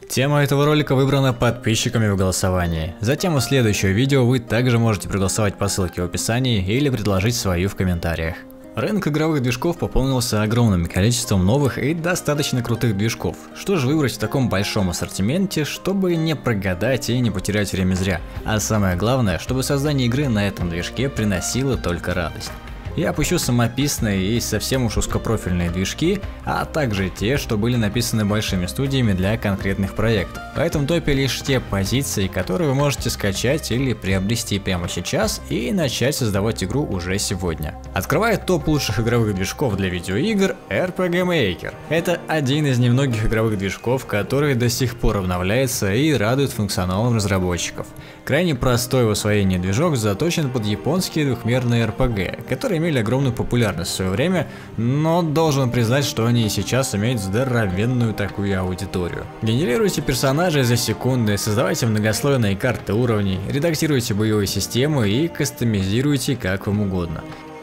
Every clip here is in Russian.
Тема этого ролика выбрана подписчиками в голосовании. Затем у следующего видео вы также можете проголосовать по ссылке в описании или предложить свою в комментариях. Рынок игровых движков пополнился огромным количеством новых и достаточно крутых движков. Что же выбрать в таком большом ассортименте, чтобы не прогадать и не потерять время зря? А самое главное, чтобы создание игры на этом движке приносило только радость. Я опущу самописные и совсем уж узкопрофильные движки, а также те, что были написаны большими студиями для конкретных проектов. В этом топе лишь те позиции, которые вы можете скачать или приобрести прямо сейчас и начать создавать игру уже сегодня. Открывает топ лучших игровых движков для видеоигр RPG Maker. Это один из немногих игровых движков, который до сих пор обновляется и радует функционалом разработчиков. Крайне простой в освоении движок заточен под японские двухмерные RPG, которые имели огромную популярность в свое время, но должен признать, что они и сейчас имеют здоровенную такую аудиторию. Генерируйте персонажей за секунды, создавайте многослойные карты уровней, редактируйте боевые системы и кастомизируйте как вам угодно.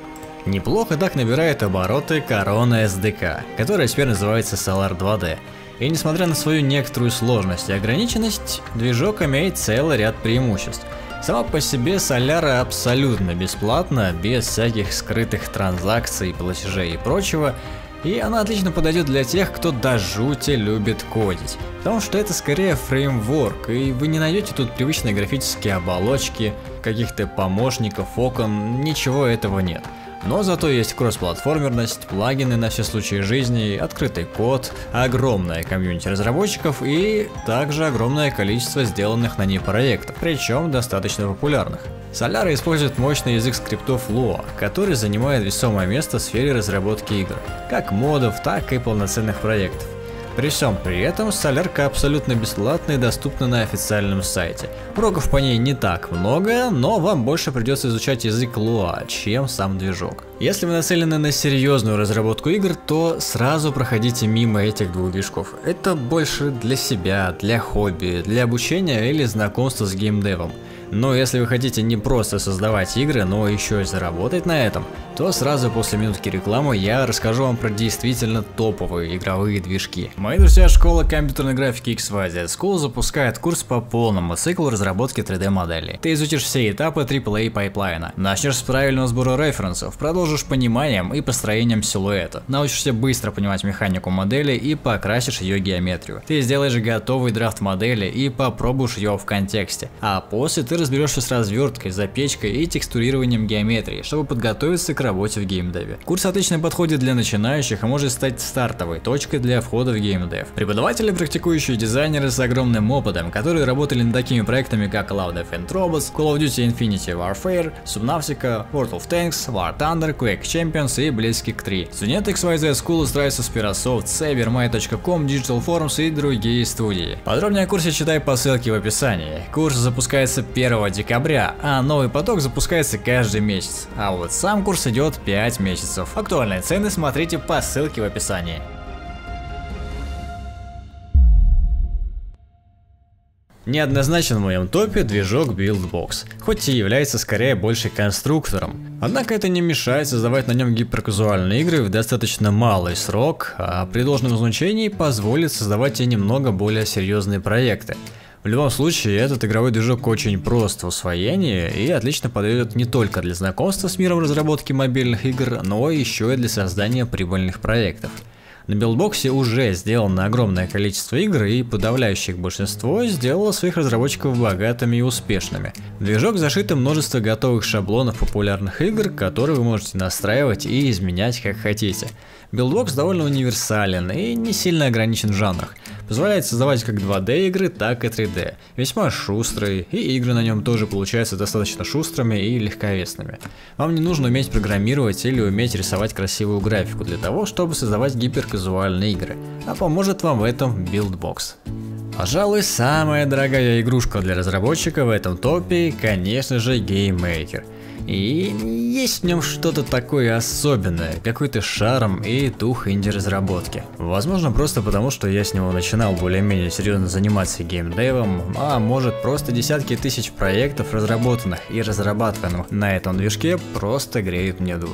Неплохо так набирает обороты Corona SDK, которая теперь называется Solar 2D. И несмотря на свою некоторую сложность и ограниченность, движок имеет целый ряд преимуществ. Сама по себе Соляра абсолютно бесплатна, без всяких скрытых транзакций, платежей и прочего, и она отлично подойдет для тех, кто до жути любит кодить. Потому что это скорее фреймворк, и вы не найдете тут привычные графические оболочки, каких-то помощников, окон, ничего этого нет. Но зато есть кроссплатформерность, плагины на все случаи жизни, открытый код, огромное комьюнити разработчиков и также огромное количество сделанных на ней проектов, причем достаточно популярных. Solara использует мощный язык скриптов Lua, который занимает весомое место в сфере разработки игр, как модов, так и полноценных проектов. При всем при этом Солярка абсолютно бесплатна и доступна на официальном сайте. Уроков по ней не так много, но вам больше придется изучать язык Lua, чем сам движок. Если вы нацелены на серьезную разработку игр, то сразу проходите мимо этих двух движков. Это больше для себя, для хобби, для обучения или знакомства с геймдевом. Но если вы хотите не просто создавать игры, но еще и заработать на этом, то сразу после минутки рекламы я расскажу вам про действительно топовые игровые движки. Мои друзья, школа компьютерной графики XYZ School запускает курс по полному циклу разработки 3D моделей. Ты изучишь все этапы AAA пайплайна, начнешь с правильного сбора референсов, продолжишь пониманием и построением силуэта, научишься быстро понимать механику модели и покрасишь ее геометрию. Ты сделаешь готовый драфт модели и попробуешь ее в контексте, а после ты разберешься с разверткой, запечкой и текстурированием геометрии, чтобы подготовиться к работе в геймдеве. Курс отлично подходит для начинающих и может стать стартовой точкой для входа в геймдев. Преподаватели, практикующие дизайнеры с огромным опытом, которые работали над такими проектами как Love, Death and Robots, Call of Duty Infinity Warfare, Subnautica, World of Tanks, War Thunder, Quake Champions и Blitzkrieg 3. Студенты XYZ School устраиваются с Spirasoft, Cybermine.com, Digital Forums и другие студии. Подробнее о курсе читай по ссылке в описании. Курс запускается 1 декабря, а новый поток запускается каждый месяц. А вот сам курс идет 5 месяцев. Актуальные цены смотрите по ссылке в описании. Неоднозначен в моем топе движок Buildbox, хоть и является скорее больше конструктором. Однако это не мешает создавать на нем гиперказуальные игры в достаточно малый срок, а при должном изучении позволит создавать и немного более серьезные проекты. В любом случае, этот игровой движок очень прост в усвоении и отлично подойдет не только для знакомства с миром разработки мобильных игр, но еще и для создания прибыльных проектов. На Buildbox уже сделано огромное количество игр, и подавляющее большинство сделало своих разработчиков богатыми и успешными. В движок зашито множество готовых шаблонов популярных игр, которые вы можете настраивать и изменять как хотите. Buildbox довольно универсален и не сильно ограничен в жанрах. Позволяет создавать как 2D игры, так и 3D. Весьма шустрый, и игры на нем тоже получаются достаточно шустрыми и легковесными. Вам не нужно уметь программировать или уметь рисовать красивую графику для того, чтобы создавать гиперказуальные игры, а поможет вам в этом Buildbox. Пожалуй, самая дорогая игрушка для разработчика в этом топе, конечно же, GameMaker. И есть в нем что-то такое особенное, какой-то шарм и дух инди-разработки. Возможно, просто потому, что я с него начинал более-менее серьезно заниматься геймдевом, а может просто десятки тысяч проектов, разработанных и разрабатываемых на этом движке, просто греют мне душу.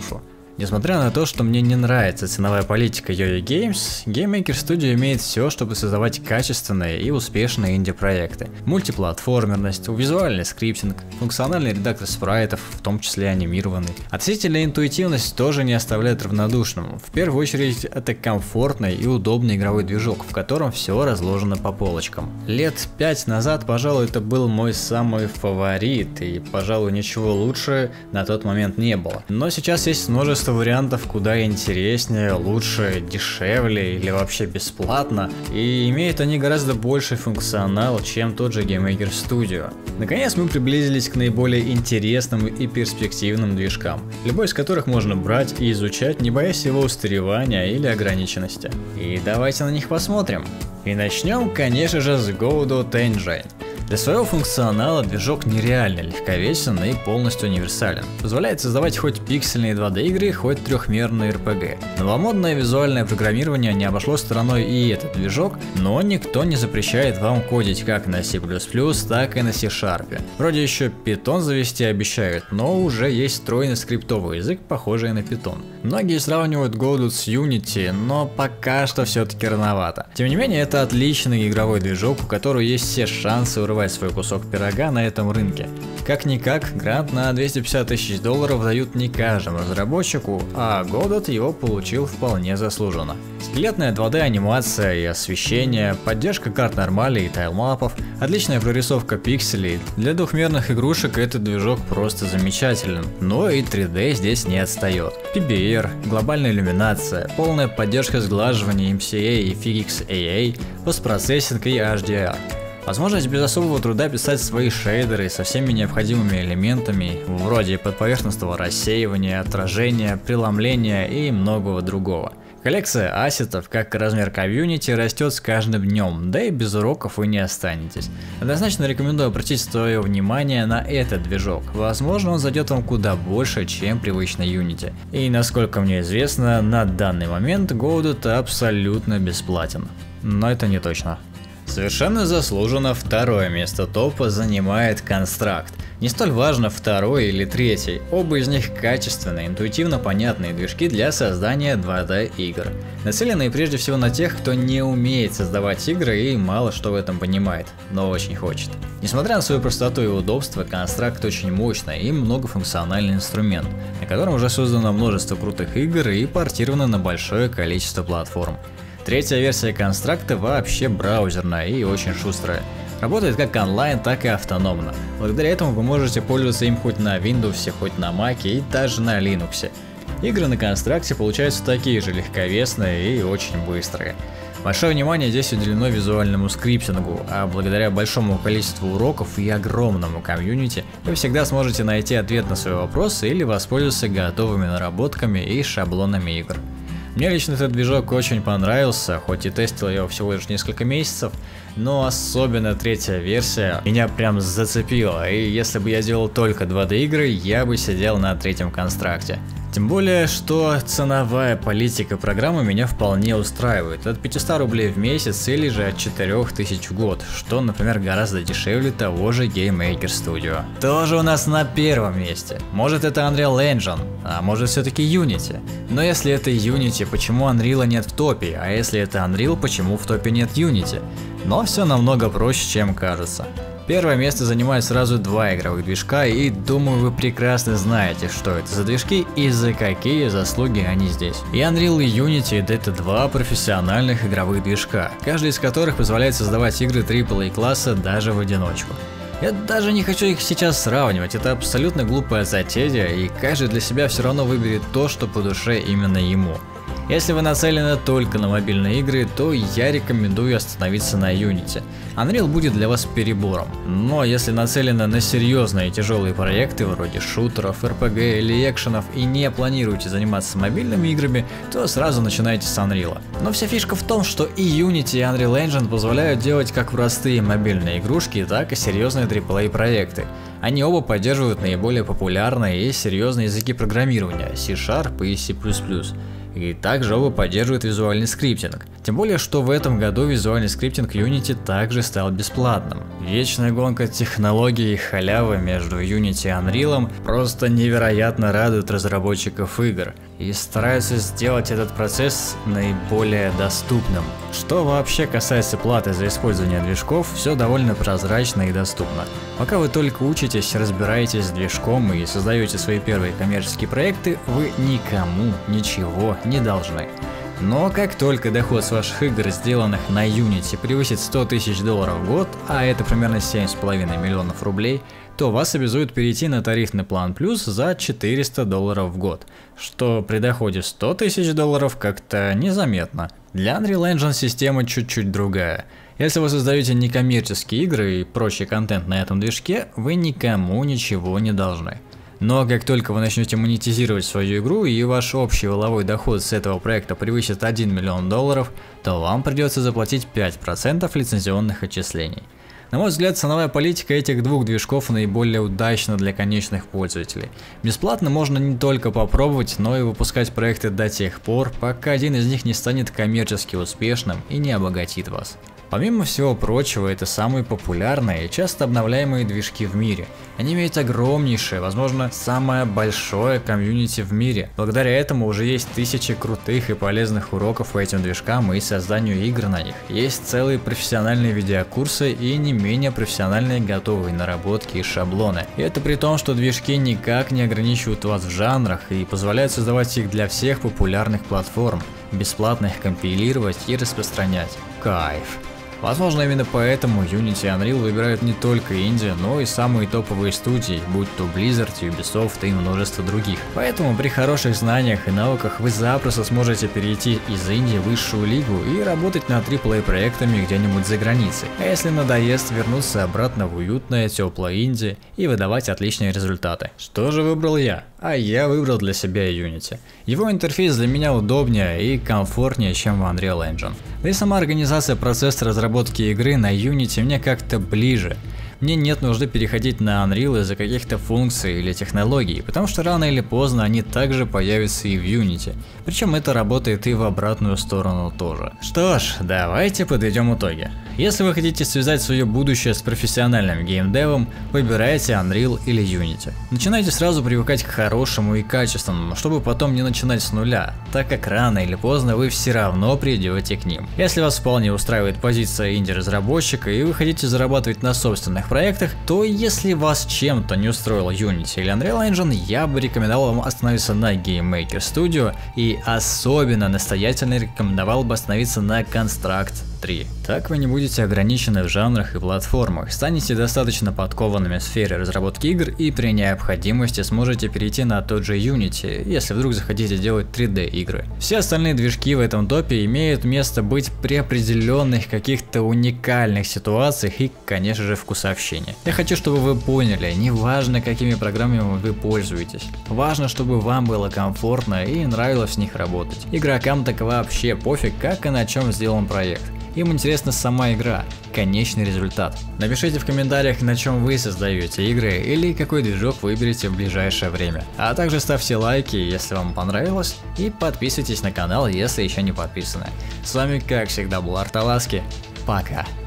Несмотря на то, что мне не нравится ценовая политика YoYo Games, Game Maker Studio имеет все, чтобы создавать качественные и успешные инди-проекты. Мультиплатформерность, визуальный скриптинг, функциональный редактор спрайтов, в том числе анимированный. Относительная интуитивность тоже не оставляет равнодушным. В первую очередь это комфортный и удобный игровой движок, в котором все разложено по полочкам. Лет 5 назад, пожалуй, это был мой самый фаворит, и, пожалуй, ничего лучше на тот момент не было. Но сейчас есть множество вариантов куда интереснее, лучше, дешевле или вообще бесплатно, и имеют они гораздо больший функционал, чем тот же Game Maker Studio. Наконец мы приблизились к наиболее интересным и перспективным движкам, любой из которых можно брать и изучать, не боясь его устаревания или ограниченности. И давайте на них посмотрим. И начнем, конечно же, с Godot Engine. Для своего функционала движок нереально легковесен и полностью универсален. Позволяет создавать хоть пиксельные 2D игры, хоть трехмерные RPG. Новомодное визуальное программирование не обошло стороной и этот движок, но никто не запрещает вам кодить как на C++, так и на C#. Вроде еще Python завести обещают, но уже есть встроенный скриптовый язык, похожий на Python. Многие сравнивают Godot с Unity, но пока что все-таки рановато. Тем не менее, это отличный игровой движок, у которого есть все шансы урвать свой кусок пирога на этом рынке. Как-никак, грант на $250 тысяч дают не каждому разработчику, а Godot его получил вполне заслуженно. Скелетная 2D анимация и освещение, поддержка карт нормали и тайлмапов, отличная прорисовка пикселей. Для двухмерных игрушек этот движок просто замечателен, но и 3D здесь не отстает. PBR, глобальная иллюминация, полная поддержка сглаживания MCA и Physics AA, постпроцессинг и HDR. Возможность без особого труда писать свои шейдеры со всеми необходимыми элементами, вроде подповерхностного рассеивания, отражения, преломления и многого другого. Коллекция ассетов, как и размер комьюнити, растет с каждым днем, да и без уроков вы не останетесь. Однозначно рекомендую обратить свое внимание на этот движок, возможно он зайдет вам куда больше, чем привычный Unity. И насколько мне известно, на данный момент Godot абсолютно бесплатен. Но это не точно. Совершенно заслуженно второе место топа занимает Construct. Не столь важно второй или третий, оба из них качественные, интуитивно понятные движки для создания 2D игр. Нацеленные прежде всего на тех, кто не умеет создавать игры и мало что в этом понимает, но очень хочет. Несмотря на свою простоту и удобство, Construct очень мощный и многофункциональный инструмент, на котором уже создано множество крутых игр и портировано на большое количество платформ. Третья версия Construct вообще браузерная и очень шустрая. Работает как онлайн, так и автономно. Благодаря этому вы можете пользоваться им хоть на Windows, хоть на Mac и даже на Linux. Игры на Construct получаются такие же легковесные и очень быстрые. Большое внимание здесь уделено визуальному скриптингу, а благодаря большому количеству уроков и огромному комьюнити вы всегда сможете найти ответ на свой вопрос или воспользоваться готовыми наработками и шаблонами игр. Мне лично этот движок очень понравился, хоть и тестил его всего лишь несколько месяцев, но особенно третья версия меня прям зацепила, и если бы я делал только 2D игры, я бы сидел на третьем констракте. Тем более, что ценовая политика программы меня вполне устраивает, от 500 рублей в месяц или же от 4000 в год, что, например, гораздо дешевле того же Game Maker Studio. Тоже у нас на первом месте. Может это Unreal Engine, а может все-таки Unity. Но если это Unity, почему Unreal нет в топе, а если это Unreal, почему в топе нет Unity? Но все намного проще, чем кажется. Первое место занимает сразу два игровых движка, и думаю, вы прекрасно знаете, что это за движки и за какие заслуги они здесь. И Unreal и Unity — это два профессиональных игровых движка, каждый из которых позволяет создавать игры AAA класса даже в одиночку. Я даже не хочу их сейчас сравнивать, это абсолютно глупая затея, и каждый для себя все равно выберет то, что по душе именно ему. Если вы нацелены только на мобильные игры, то я рекомендую остановиться на Unity. Unreal будет для вас перебором, но если нацелены на серьезные и тяжелые проекты вроде шутеров, RPG или экшенов и не планируете заниматься мобильными играми, то сразу начинайте с Unreal. Но вся фишка в том, что и Unity, и Unreal Engine позволяют делать как простые мобильные игрушки, так и серьезные AAA проекты. Они оба поддерживают наиболее популярные и серьезные языки программирования C# и C++. И также оба поддерживают визуальный скриптинг. Тем более, что в этом году визуальный скриптинг Unity также стал бесплатным. Вечная гонка технологий и халявы между Unity и Unreal просто невероятно радует разработчиков игр. и стараются сделать этот процесс наиболее доступным. Что вообще касается платы за использование движков, все довольно прозрачно и доступно. Пока вы только учитесь, разбираетесь с движком и создаете свои первые коммерческие проекты, вы никому ничего не должны. Но как только доход с ваших игр, сделанных на Unity, превысит $100 тысяч в год, а это примерно 7,5 миллионов рублей, то вас обязуют перейти на тарифный план плюс за $400 в год, что при доходе $100 тысяч как-то незаметно. Для Unreal Engine система чуть-чуть другая. Если вы создаете некоммерческие игры и прочий контент на этом движке, вы никому ничего не должны. Но как только вы начнете монетизировать свою игру и ваш общий валовой доход с этого проекта превысит $1 миллион, то вам придется заплатить 5% лицензионных отчислений. На мой взгляд, ценовая политика этих двух движков наиболее удачна для конечных пользователей. Бесплатно можно не только попробовать, но и выпускать проекты до тех пор, пока один из них не станет коммерчески успешным и не обогатит вас. Помимо всего прочего, это самые популярные и часто обновляемые движки в мире. Они имеют огромнейшее, возможно, самое большое комьюнити в мире. Благодаря этому уже есть тысячи крутых и полезных уроков по этим движкам и созданию игр на них. Есть целые профессиональные видеокурсы и не менее профессиональные готовые наработки и шаблоны. И это при том, что движки никак не ограничивают вас в жанрах и позволяют создавать их для всех популярных платформ, бесплатно их компилировать и распространять. Кайф! Возможно, именно поэтому Unity и Unreal выбирают не только инди, но и самые топовые студии, будь то Blizzard, Ubisoft и множество других. Поэтому при хороших знаниях и навыках вы запросто сможете перейти из инди в высшую лигу и работать над AAA проектами где-нибудь за границей. А если надоест, вернуться обратно в уютное, теплое инди и выдавать отличные результаты. Что же выбрал я? А я выбрал для себя Unity. Его интерфейс для меня удобнее и комфортнее, чем в Unreal Engine. Да и сама организация процесса разработки игры на Unity мне как-то ближе. Мне нет нужды переходить на Unreal из-за каких-то функций или технологий, потому что рано или поздно они также появятся и в Unity. Причем это работает и в обратную сторону тоже. Что ж, давайте подведем итоги. Если вы хотите связать свое будущее с профессиональным геймдевом, выбирайте Unreal или Unity. Начинайте сразу привыкать к хорошему и качественному, чтобы потом не начинать с нуля, так как рано или поздно вы все равно придете к ним. Если вас вполне устраивает позиция инди-разработчика и вы хотите зарабатывать на собственных проектах, то если вас чем-то не устроил Unity или Unreal Engine, я бы рекомендовал вам остановиться на Game Maker Studio и особенно настоятельно рекомендовал бы остановиться на Construct 3. Так вы не будете ограничены в жанрах и платформах, станете достаточно подкованными в сфере разработки игр и при необходимости сможете перейти на тот же Unity, если вдруг захотите делать 3D игры. Все остальные движки в этом топе имеют место быть при определенных каких-то уникальных ситуациях и, конечно же, вкусовщине. Я хочу, чтобы вы поняли, неважно какими программами вы пользуетесь, важно, чтобы вам было комфортно и нравилось в них работать. Игрокам так вообще пофиг, как и на чем сделан проект. Им интересна сама игра, конечный результат. Напишите в комментариях, на чем вы создаете игры или какой движок выберете в ближайшее время. А также ставьте лайки, если вам понравилось, и подписывайтесь на канал, если еще не подписаны. С вами, как всегда, был Арталаски. Пока.